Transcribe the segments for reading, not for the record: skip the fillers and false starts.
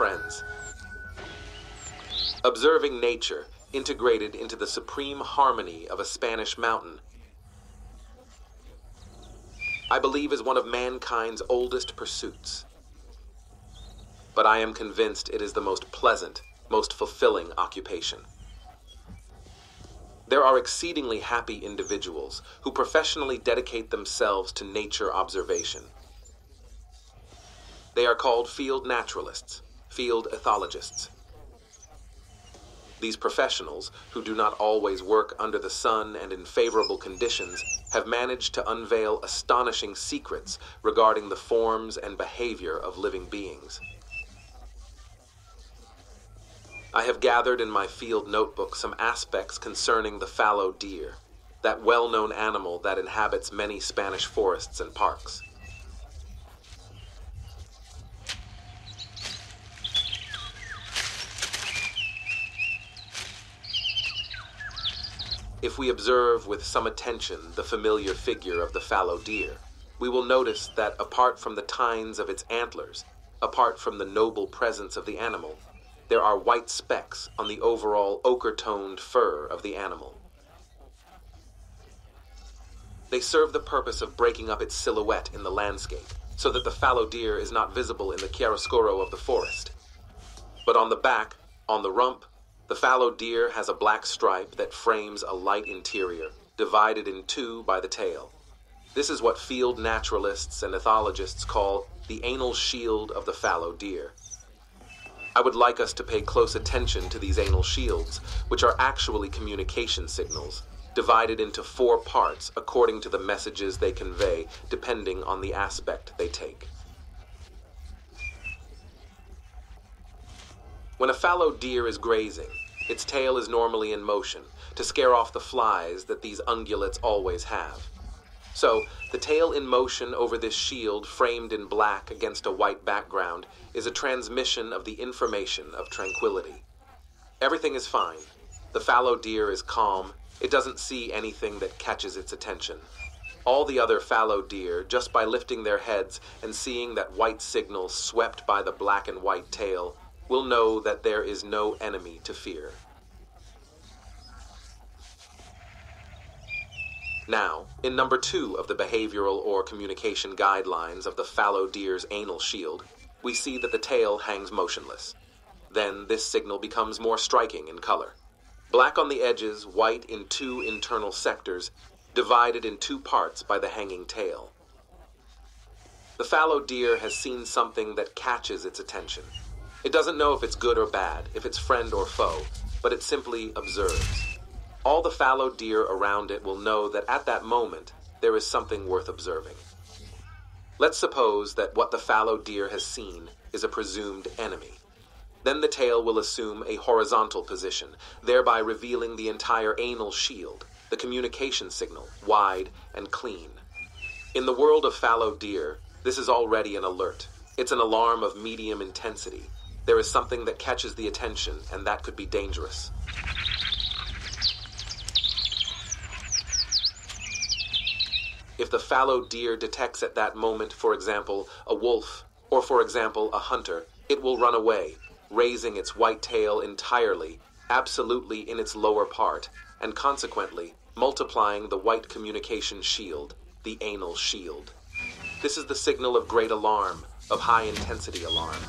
friends. Observing nature integrated into the supreme harmony of a Spanish mountain, I believe is one of mankind's oldest pursuits. But I am convinced it is the most pleasant, most fulfilling occupation. There are exceedingly happy individuals who professionally dedicate themselves to nature observation. They are called field naturalists, field ethologists. These professionals, who do not always work under the sun and in favorable conditions, have managed to unveil astonishing secrets regarding the forms and behavior of living beings. I have gathered in my field notebook some aspects concerning the fallow deer, that well-known animal that inhabits many Spanish forests and parks. If we observe with some attention the familiar figure of the fallow deer, we will notice that apart from the tines of its antlers, apart from the noble presence of the animal, there are white specks on the overall ochre-toned fur of the animal. They serve the purpose of breaking up its silhouette in the landscape, so that the fallow deer is not visible in the chiaroscuro of the forest. But on the back, on the rump, the fallow deer has a black stripe that frames a light interior, divided in two by the tail. This is what field naturalists and ethologists call the anal shield of the fallow deer. I would like us to pay close attention to these anal shields, which are actually communication signals, divided into 4 parts according to the messages they convey, depending on the aspect they take. When a fallow deer is grazing, its tail is normally in motion to scare off the flies that these ungulates always have. So, the tail in motion over this shield framed in black against a white background is a transmission of the information of tranquility. Everything is fine. The fallow deer is calm. It doesn't see anything that catches its attention. All the other fallow deer, just by lifting their heads and seeing that white signal swept by the black and white tail, will know that there is no enemy to fear. Now, in number 2 of the behavioral or communication guidelines of the fallow deer's anal shield, we see that the tail hangs motionless. Then this signal becomes more striking in color. Black on the edges, white in 2 internal sectors, divided in 2 parts by the hanging tail. The fallow deer has seen something that catches its attention. It doesn't know if it's good or bad, if it's friend or foe, but it simply observes. All the fallow deer around it will know that at that moment, there is something worth observing. Let's suppose that what the fallow deer has seen is a presumed enemy. Then the tail will assume a horizontal position, thereby revealing the entire anal shield, the communication signal, wide and clean. In the world of fallow deer, this is already an alert. It's an alarm of medium intensity. There is something that catches the attention, and that could be dangerous. If the fallow deer detects at that moment, for example, a wolf, or for example, a hunter, it will run away, raising its white tail entirely, absolutely in its lower part, and consequently multiplying the white communication shield, the anal shield. This is the signal of great alarm, of high-intensity alarm.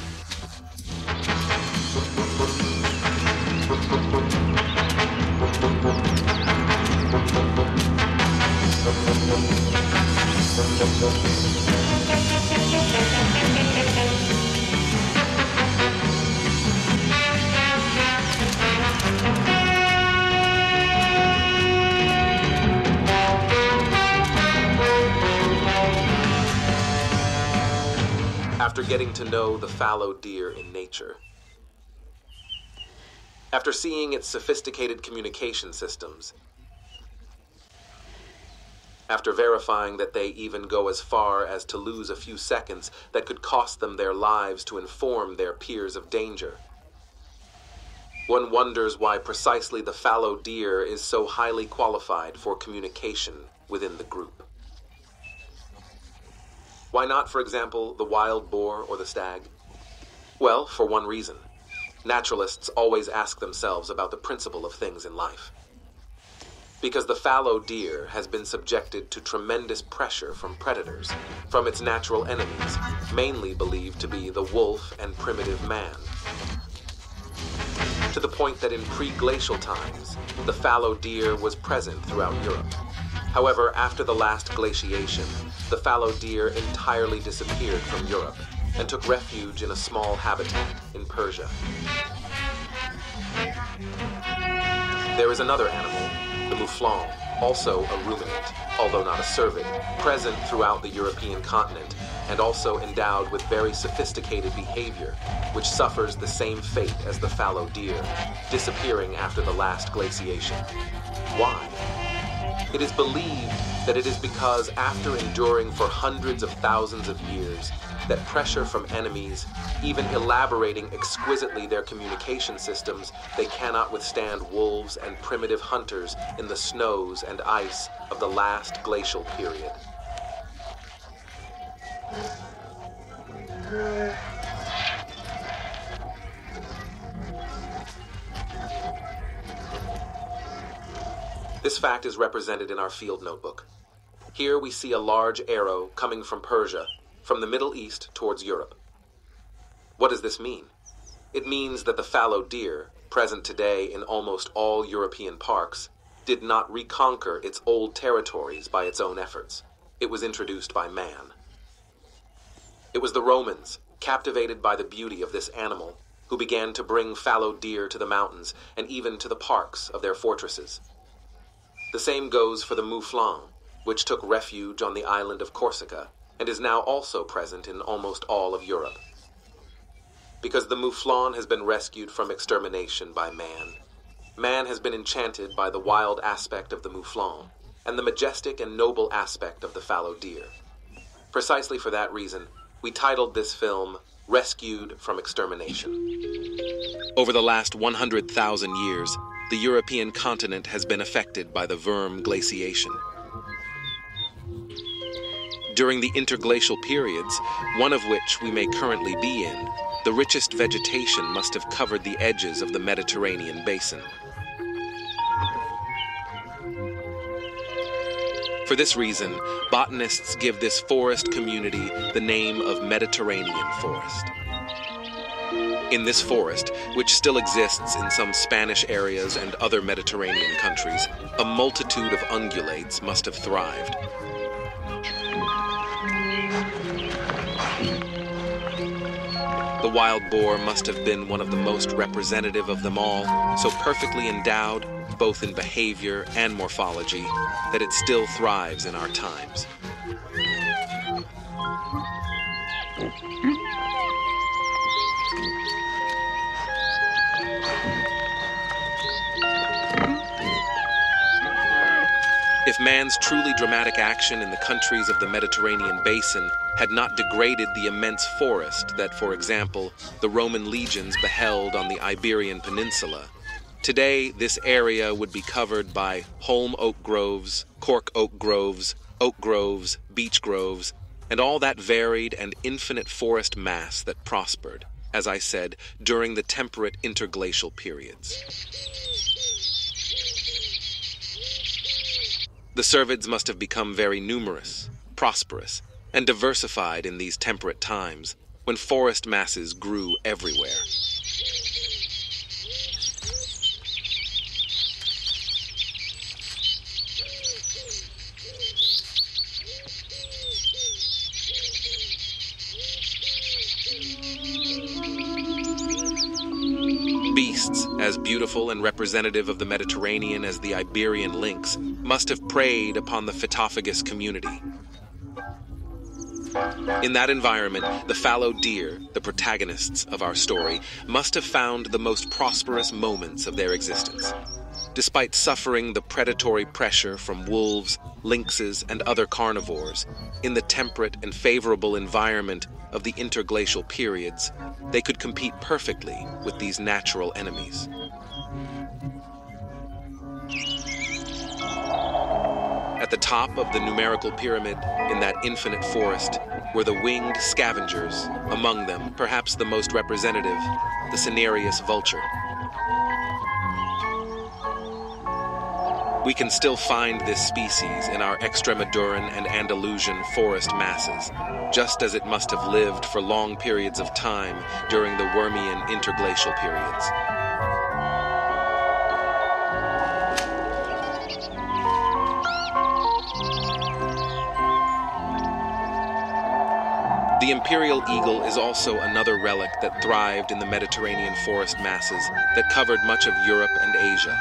After getting to know the fallow deer in nature, after seeing its sophisticated communication systems, after verifying that they even go as far as to lose a few seconds that could cost them their lives to inform their peers of danger, one wonders why precisely the fallow deer is so highly qualified for communication within the group. Why not, for example, the wild boar or the stag? Well, for one reason. Naturalists always ask themselves about the principle of things in life. Because the fallow deer has been subjected to tremendous pressure from predators, from its natural enemies, mainly believed to be the wolf and primitive man. To the point that in pre-glacial times, the fallow deer was present throughout Europe. However, after the last glaciation, the fallow deer entirely disappeared from Europe and took refuge in a small habitat in Persia. There is another animal, the muflon, also a ruminant, although not a cervid, present throughout the European continent and also endowed with very sophisticated behavior, which suffers the same fate as the fallow deer, disappearing after the last glaciation. Why? It is believed that it is because after enduring for hundreds of thousands of years, that pressure from enemies, even elaborating exquisitely their communication systems, they cannot withstand wolves and primitive hunters in the snows and ice of the last glacial period. This fact is represented in our field notebook. Here we see a large arrow coming from Persia, from the Middle East towards Europe. What does this mean? It means that the fallow deer, present today in almost all European parks, did not reconquer its old territories by its own efforts. It was introduced by man. It was the Romans, captivated by the beauty of this animal, who began to bring fallow deer to the mountains and even to the parks of their fortresses. The same goes for the muflon, which took refuge on the island of Córcega and is now also present in almost all of Europe. Because the muflon has been rescued from extermination by man, man has been enchanted by the wild aspect of the muflon and the majestic and noble aspect of the fallow deer. Precisely for that reason, we titled this film Rescued from Extermination. Over the last 100,000 years, the European continent has been affected by the Fueron glaciation. During the interglacial periods, one of which we may currently be in, the richest vegetation must have covered the edges of the Mediterranean basin. For this reason, botanists give this forest community the name of Mediterranean forest. In this forest, which still exists in some Spanish areas and other Mediterranean countries, a multitude of ungulates must have thrived. The wild boar must have been one of the most representative of them all, so perfectly endowed, both in behavior and morphology, that it still thrives in our times. If man's truly dramatic action in the countries of the Mediterranean basin had not degraded the immense forest that, for example, the Roman legions beheld on the Iberian Peninsula, today this area would be covered by holm oak groves, cork oak groves, beech groves, and all that varied and infinite forest mass that prospered, as I said, during the temperate interglacial periods. The cervids must have become very numerous, prosperous, and diversified in these temperate times, when forest masses grew everywhere. Beasts, as beautiful and representative of the Mediterranean as the Iberian lynx, must have preyed upon the phytophagous community. In that environment, the fallow deer, the protagonists of our story, must have found the most prosperous moments of their existence. Despite suffering the predatory pressure from wolves, lynxes, and other carnivores, in the temperate and favorable environment of the interglacial periods, they could compete perfectly with these natural enemies. At the top of the numerical pyramid in that infinite forest were the winged scavengers, among them, perhaps the most representative, the cinereous vulture. We can still find this species in our Extremaduran and Andalusian forest masses, just as it must have lived for long periods of time during the Wormian interglacial periods. The imperial eagle is also another relic that thrived in the Mediterranean forest masses that covered much of Europe and Asia.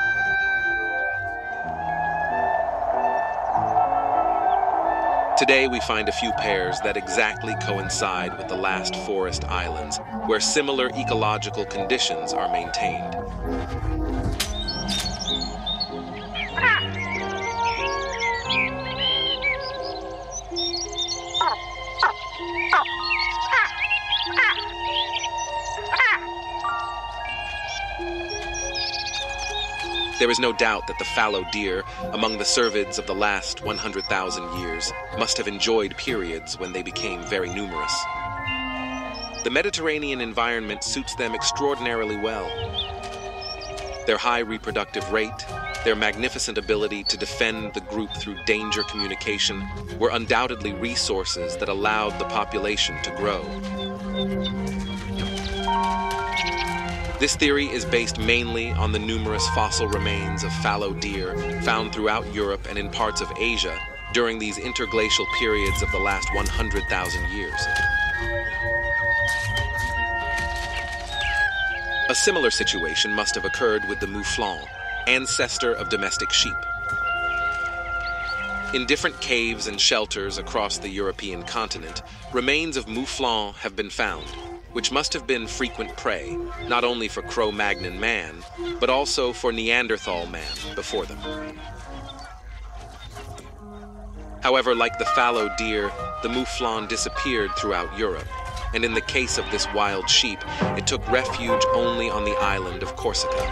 Today we find a few pairs that exactly coincide with the last forest islands, where similar ecological conditions are maintained. There is no doubt that the fallow deer, among the cervids of the last 100,000 years, must have enjoyed periods when they became very numerous. The Mediterranean environment suits them extraordinarily well. Their high reproductive rate, their magnificent ability to defend the group through danger communication, were undoubtedly resources that allowed the population to grow. This theory is based mainly on the numerous fossil remains of fallow deer found throughout Europe and in parts of Asia during these interglacial periods of the last 100,000 years. A similar situation must have occurred with the muflón, ancestor of domestic sheep. In different caves and shelters across the European continent, remains of muflón have been found, which must have been frequent prey, not only for Cro-Magnon man, but also for Neanderthal man before them. However, like the fallow deer, the muflón disappeared throughout Europe, and in the case of this wild sheep, it took refuge only on the island of Córcega.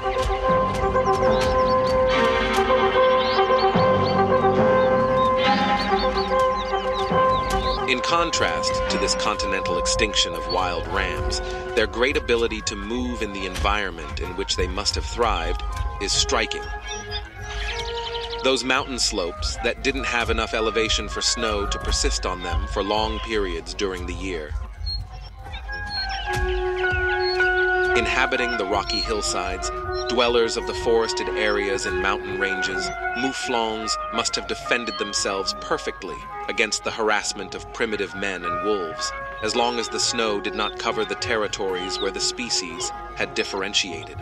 In contrast to this continental extinction of wild rams, their great ability to move in the environment in which they must have thrived is striking. Those mountain slopes that didn't have enough elevation for snow to persist on them for long periods during the year. Inhabiting the rocky hillsides, dwellers of the forested areas and mountain ranges, muflons must have defended themselves perfectly against the harassment of primitive men and wolves, as long as the snow did not cover the territories where the species had differentiated.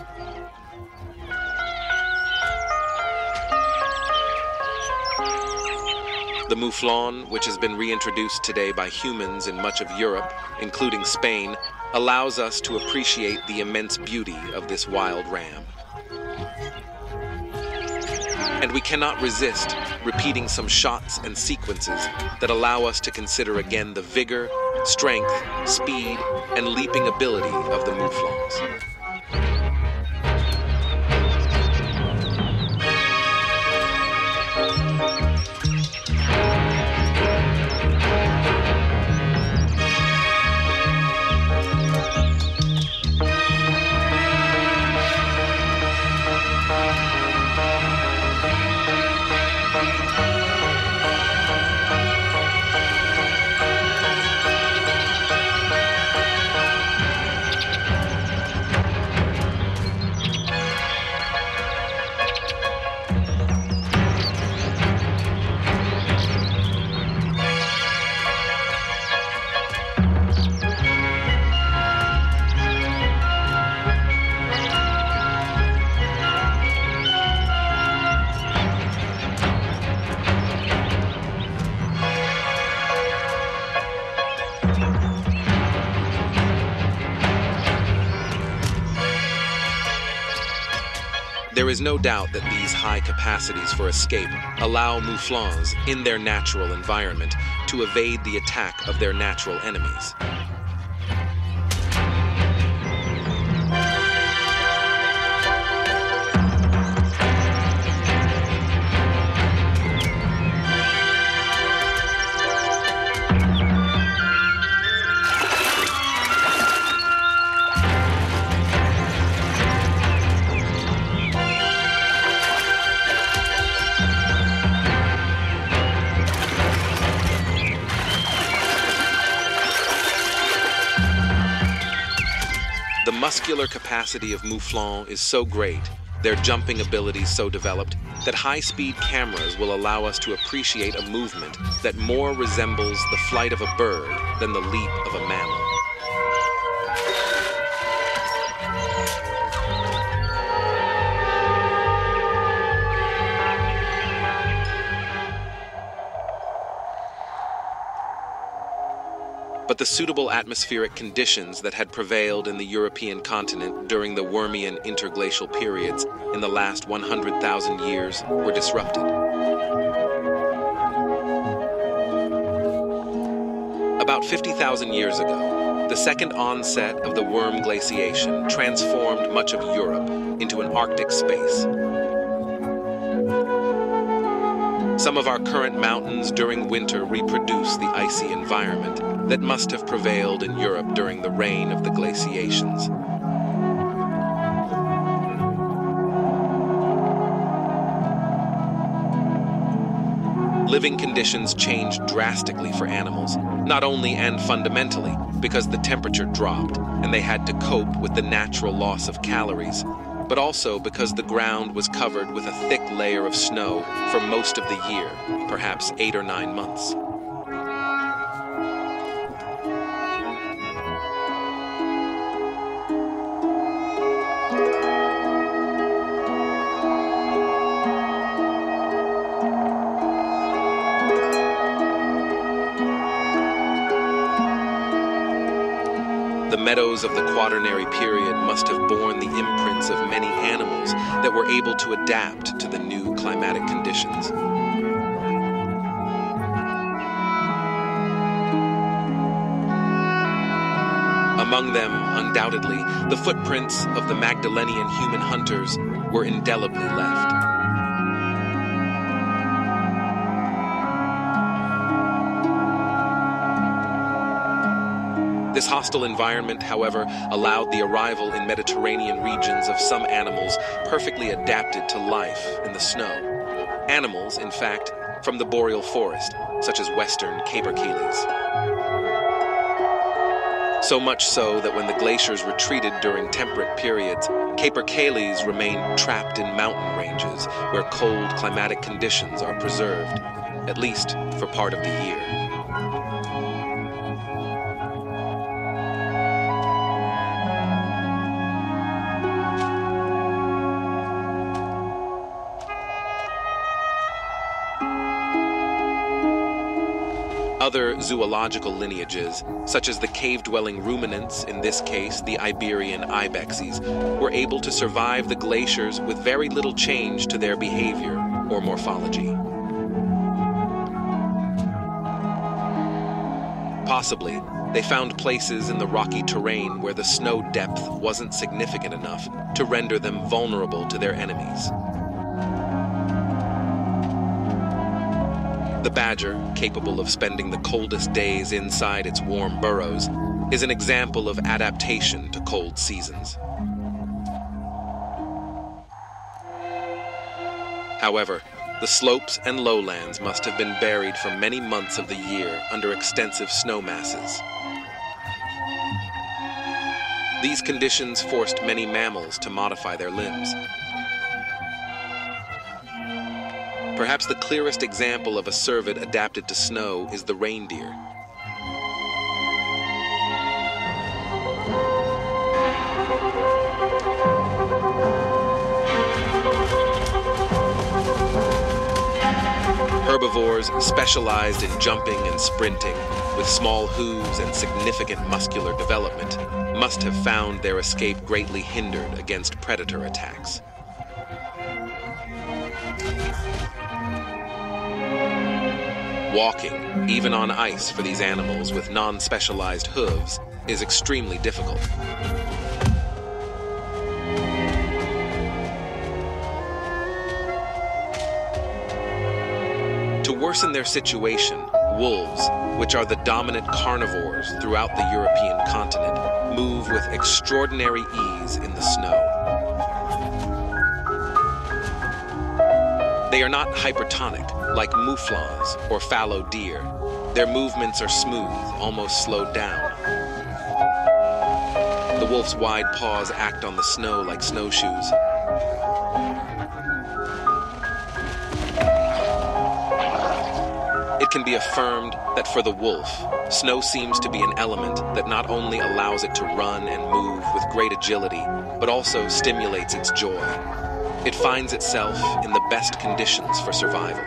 The muflon, which has been reintroduced today by humans in much of Europe, including Spain, allows us to appreciate the immense beauty of this wild ram. And we cannot resist repeating some shots and sequences that allow us to consider again the vigor, strength, speed, and leaping ability of the muflons. There is no doubt that these high capacities for escape allow muflons in their natural environment to evade the attack of their natural enemies. muscular capacity of muflon is so great, their jumping abilities so developed, that high-speed cameras will allow us to appreciate a movement that more resembles the flight of a bird than the leap of a mammal. But the suitable atmospheric conditions that had prevailed in the European continent during the Wormian interglacial periods in the last 100,000 years were disrupted. About 50,000 years ago, the second onset of the worm glaciation transformed much of Europe into an Arctic space. Some of our current mountains during winter reproduce the icy environment that must have prevailed in Europe during the reign of the glaciations. Living conditions changed drastically for animals, not only and fundamentally because the temperature dropped and they had to cope with the natural loss of calories, but also because the ground was covered with a thick layer of snow for most of the year, perhaps 8 or 9 months. The meadows of the Quaternary period must have borne the imprints of many animals that were able to adapt to the new climatic conditions. Among them, undoubtedly, the footprints of the Magdalenian human hunters were indelibly left. This hostile environment, however, allowed the arrival in Mediterranean regions of some animals perfectly adapted to life in the snow. Animals, in fact, from the boreal forest, such as western capercaillies. So much so that when the glaciers retreated during temperate periods, capercaillies remained trapped in mountain ranges where cold climatic conditions are preserved, at least for part of the year. Other zoological lineages, such as the cave-dwelling ruminants, in this case the Iberian ibexes, were able to survive the glaciers with very little change to their behavior or morphology. Possibly, they found places in the rocky terrain where the snow depth wasn't significant enough to render them vulnerable to their enemies. The badger, capable of spending the coldest days inside its warm burrows, is an example of adaptation to cold seasons. However, the slopes and lowlands must have been buried for many months of the year under extensive snow masses. These conditions forced many mammals to modify their limbs. Perhaps the clearest example of a cervid adapted to snow is the reindeer. Herbivores specialized in jumping and sprinting, with small hooves and significant muscular development, must have found their escape greatly hindered against predator attacks. Walking, even on ice for these animals with non-specialized hooves, is extremely difficult. To worsen their situation, wolves, which are the dominant carnivores throughout the European continent, move with extraordinary ease in the snow. They are not hypertonic, like muflons or fallow deer. Their movements are smooth, almost slowed down. The wolf's wide paws act on the snow like snowshoes. It can be affirmed that for the wolf, snow seems to be an element that not only allows it to run and move with great agility, but also stimulates its joy. It finds itself in the best conditions for survival.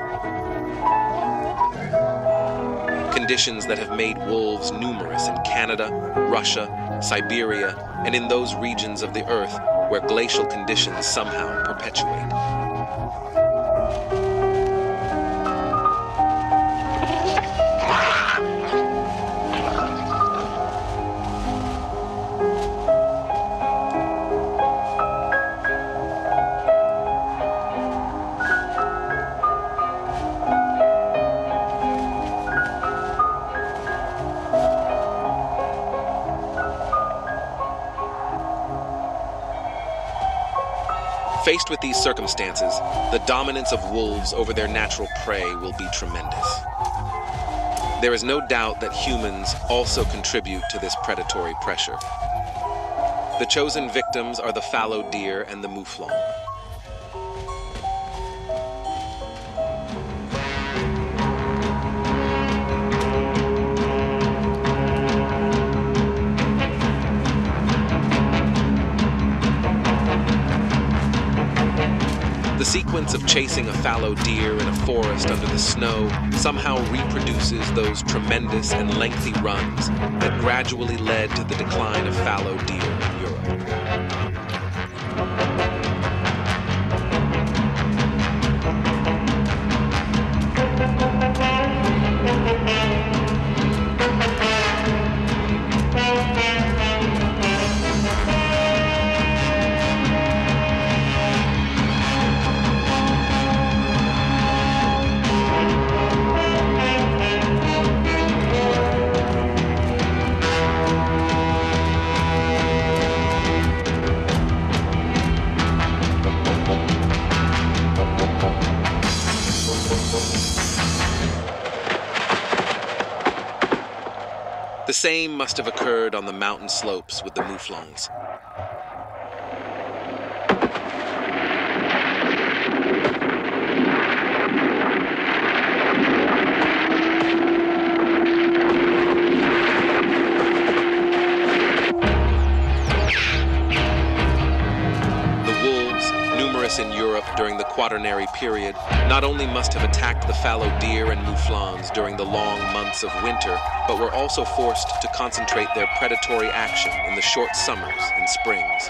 Conditions that have made wolves numerous in Canada, Russia, Siberia, and in those regions of the Earth where glacial conditions somehow perpetuate. Faced with these circumstances, the dominance of wolves over their natural prey will be tremendous. There is no doubt that humans also contribute to this predatory pressure. The chosen victims are the fallow deer and the muflón. The sequence of chasing a fallow deer in a forest under the snow somehow reproduces those tremendous and lengthy runs that gradually led to the decline of fallow deer in Europe. The same must have occurred on the mountain slopes with the muflons. In Europe during the Quaternary period, not only must have attacked the fallow deer and muflons during the long months of winter, but were also forced to concentrate their predatory action in the short summers and springs.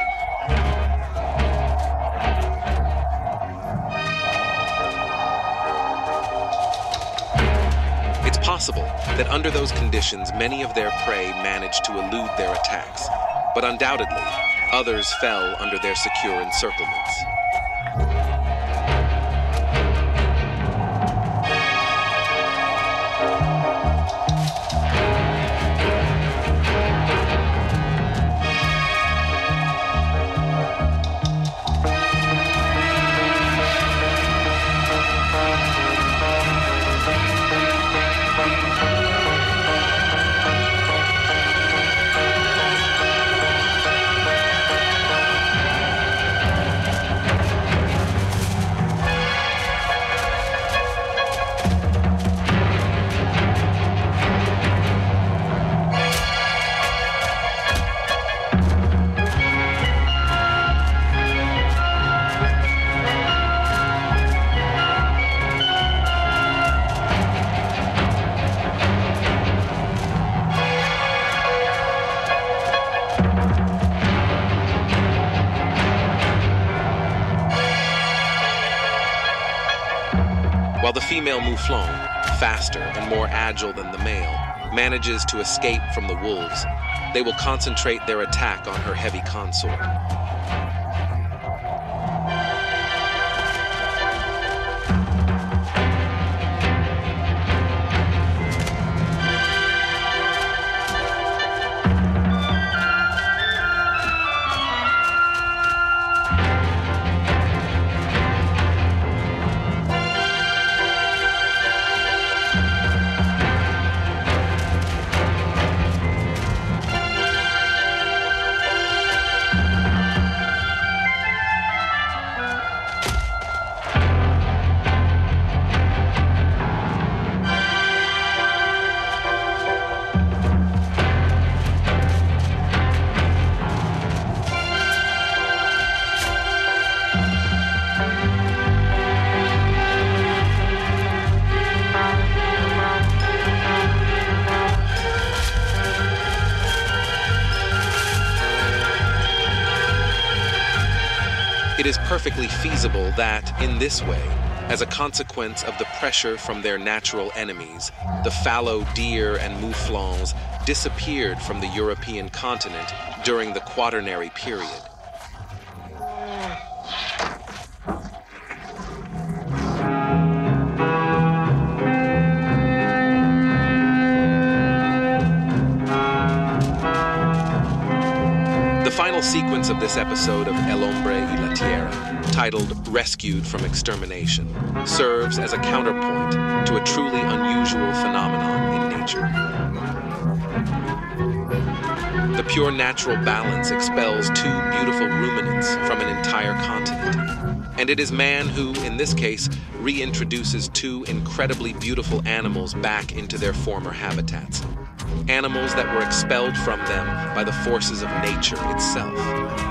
It's possible that under those conditions, many of their prey managed to elude their attacks, but undoubtedly, others fell under their secure encirclements. While the female muflon, faster and more agile than the male, manages to escape from the wolves, they will concentrate their attack on her heavy consort. It is perfectly feasible that, in this way, as a consequence of the pressure from their natural enemies, the fallow deer and muflons disappeared from the European continent during the Quaternary period. The final sequence of this episode of El Hombre y la Tierra, titled Rescued from Extermination, serves as a counterpoint to a truly unusual phenomenon in nature. The pure natural balance expels two beautiful ruminants from an entire continent. And it is man who, in this case, reintroduces two incredibly beautiful animals back into their former habitats. Animals that were expelled from them by the forces of nature itself.